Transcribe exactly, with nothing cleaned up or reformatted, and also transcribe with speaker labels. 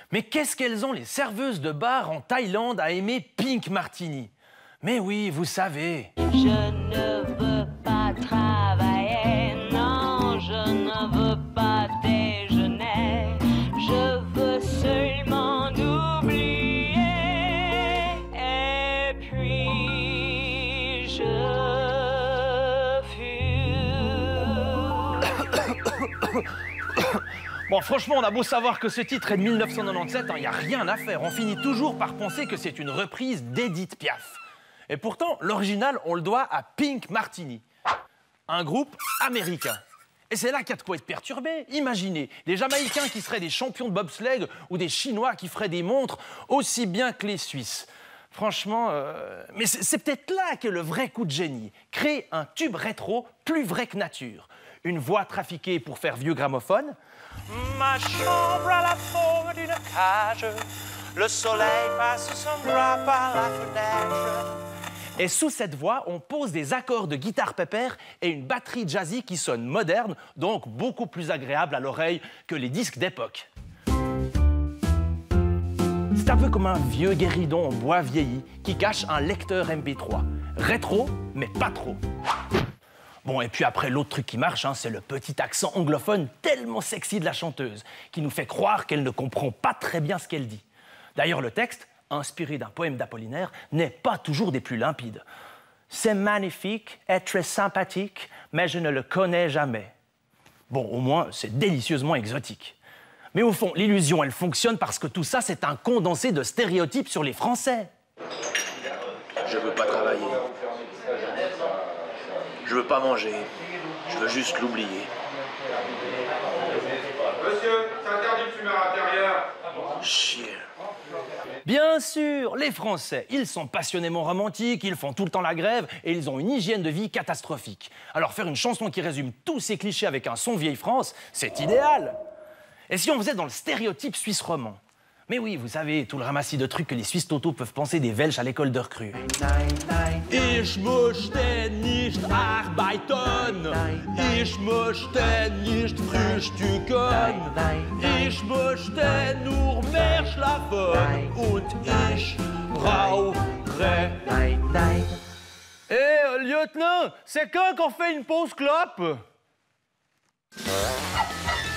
Speaker 1: Mais qu'est-ce qu'elles ont, les serveuses de bar en Thaïlande, à aimer Pink Martini? Mais oui, vous savez.
Speaker 2: Je ne veux pas travailler, non, je ne veux pas déjeuner. Je veux seulement oublier. Et puis je fume.
Speaker 1: Bon, franchement, on a beau savoir que ce titre est de mille neuf cent quatre-vingt-dix-sept, il n'y a rien à faire. On finit toujours par penser que c'est une reprise d'Edith Piaf. Et pourtant, l'original, on le doit à Pink Martini, un groupe américain. Et c'est là qu'il y a de quoi être perturbé. Imaginez, des Jamaïcains qui seraient des champions de bobsleigh ou des Chinois qui feraient des montres aussi bien que les Suisses. Franchement, euh... mais c'est peut-être là qu'est le vrai coup de génie. Créer un tube rétro plus vrai que nature. Une voix trafiquée pour faire vieux gramophone.
Speaker 3: Ma chambre à la forme d'une cage. Le soleil passe son bras par la fenêtre.
Speaker 1: Et sous cette voix, on pose des accords de guitare pépère et une batterie jazzy qui sonne moderne, donc beaucoup plus agréable à l'oreille que les disques d'époque. C'est un peu comme un vieux guéridon en bois vieilli qui cache un lecteur M P trois. Rétro, mais pas trop. Bon, et puis après, l'autre truc qui marche, hein, c'est le petit accent anglophone tellement sexy de la chanteuse, qui nous fait croire qu'elle ne comprend pas très bien ce qu'elle dit. D'ailleurs, le texte, inspiré d'un poème d'Apollinaire, n'est pas toujours des plus limpides. C'est magnifique et très sympathique, mais je ne le connais jamais. Bon, au moins, c'est délicieusement exotique. Mais au fond, l'illusion, elle fonctionne parce que tout ça, c'est un condensé de stéréotypes sur les Français.
Speaker 4: Je veux pas travailler. Je veux pas manger. Je veux juste l'oublier.
Speaker 5: Monsieur, c'est interdit de fumer à l'intérieur.
Speaker 4: Chier.
Speaker 1: Bien sûr, les Français, ils sont passionnément romantiques, ils font tout le temps la grève et ils ont une hygiène de vie catastrophique. Alors faire une chanson qui résume tous ces clichés avec un son vieille France, c'est idéal. Et si on faisait dans le stéréotype suisse roman? Mais oui, vous savez, tout le ramassis de trucs que les Suisses totaux peuvent penser des Welsh à l'école de recrue. Ich möchte nicht arbeiten, ich möchte nicht frühstücken, ich möchte nur mehr schlafen und ich rauche. Eh, lieutenant, c'est quand qu'on fait une pause clope?